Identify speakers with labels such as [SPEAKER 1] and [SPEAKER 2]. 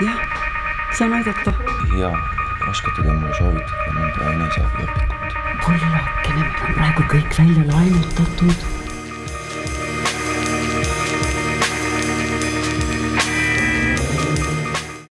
[SPEAKER 1] jah, saan aidata.
[SPEAKER 2] jaa, oskate te mulle soovitada nende eneseabiõpikut?
[SPEAKER 1] Pullakene, meil on praegu kõik välja laenutatud.